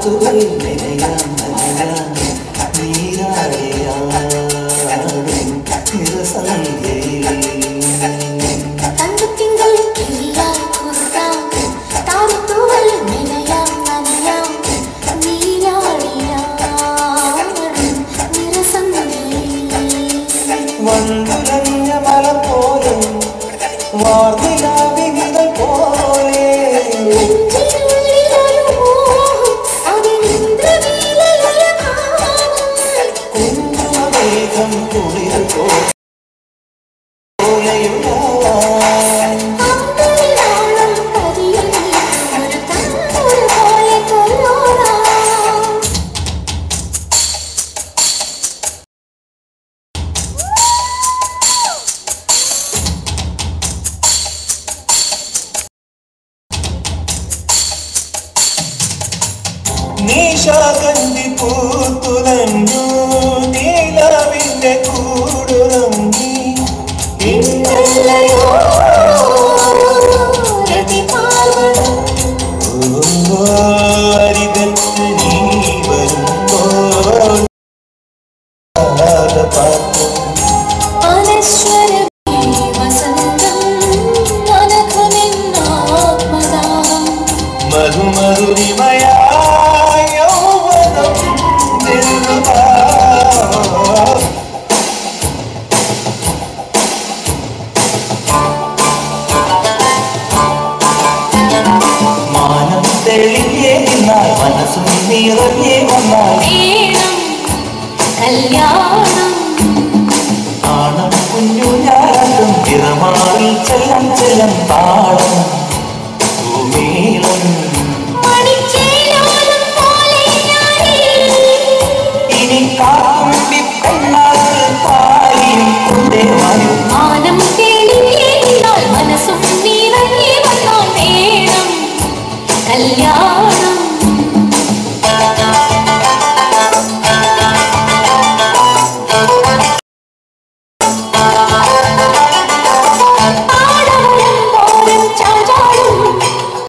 നിശാഗന്ധി പൂത്തുലഞ്ഞു നീലവിന്റെ കൂടുറങ്ങി അരികത്ത് നീ വരുമ്പോൾ മധുമധുരിമയ മാനം തെളിഞ്ഞേ നിന്നാൽ മനസ്സും നിറഞ്ഞേ വന്നാൽ കല്യാണം ആണം കുഞ്ഞു ഞാനും തിറമാറി ചെല്ലം ചെല്ലം താളം ഭൂമീളം ഇനി കാമ്പി പെണ്ണാൽ പാലിയും കൊണ്ടേ വരും മാനം തെളിഞ്ഞേ നിന്നാൽ മനസ്സും നിറഞ്ഞേ വന്നാൽ വേണം കല്യാണം